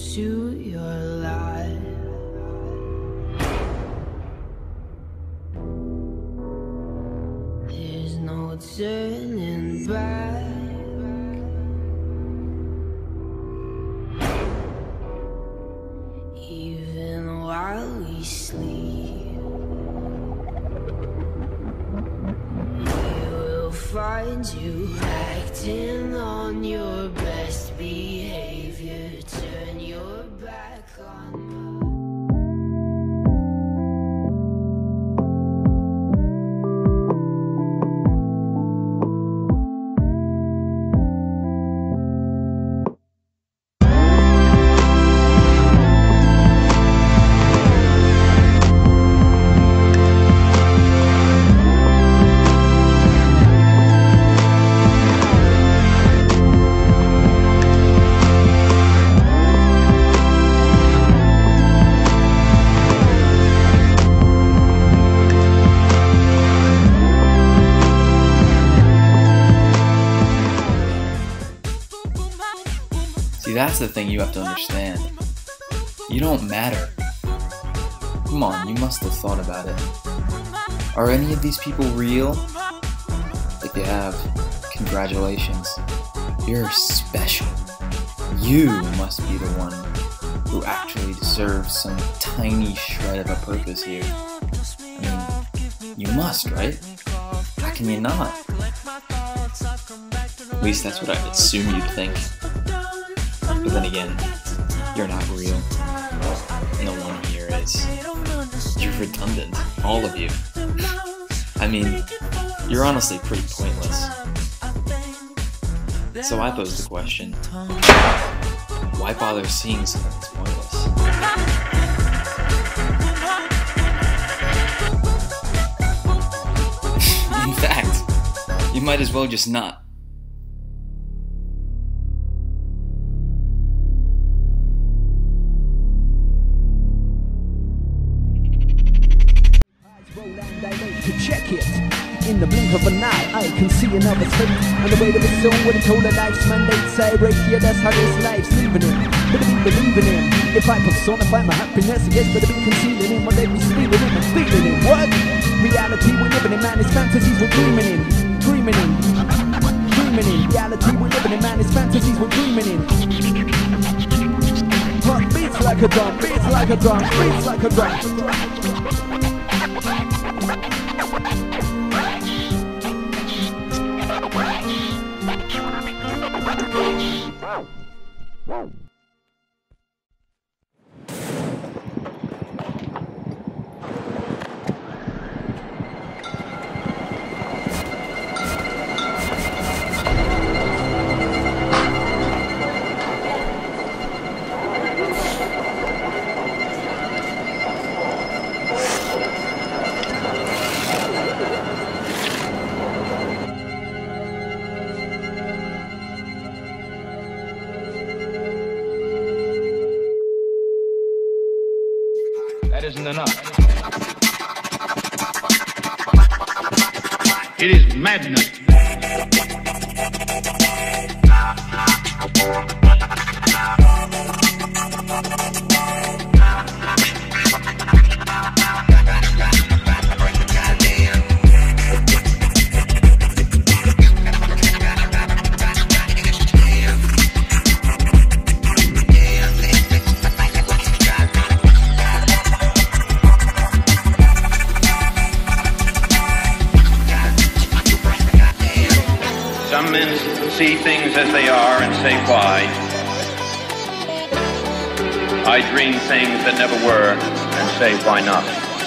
to your life. There's no turning back. Even while we sleep, we will find you acting on your best behavior. Turn your back on me. See, that's the thing you have to understand. You don't matter. Come on, you must have thought about it. Are any of these people real? If you have, congratulations. You're special. You must be the one who actually deserves some tiny shred of a purpose here. I mean, you must, right? How can you not? At least that's what I assume you'd think. But then again, you're not real. No one here is. You're redundant, all of you. I mean, you're honestly pretty pointless. So I pose the question, why bother seeing something that's pointless? In fact, you might as well just not. To check it. In the blink of an eye, I can see another face. And the weight of his soul with a total life's mandates. I break here, that's how this life's leaving him. Better be believing him. If I personify my happiness, I guess better be concealing him. Or they be stealing him and stealing him. What? Reality we're living in, man, it's fantasies we're dreaming in. Dreaming in. Dreaming in. Reality we're living in, man, it's fantasies we're dreaming in. Heart beats like a drum, beats like a drum, beats like a drum. That isn't enough. It is madness. Some men see things as they are and say why. I dream things that never were and say why not.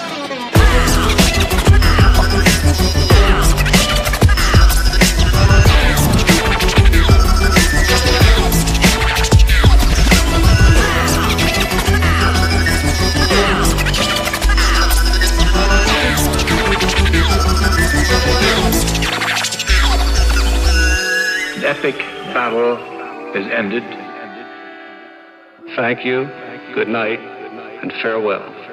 The epic battle is ended. Thank you, good night, and farewell.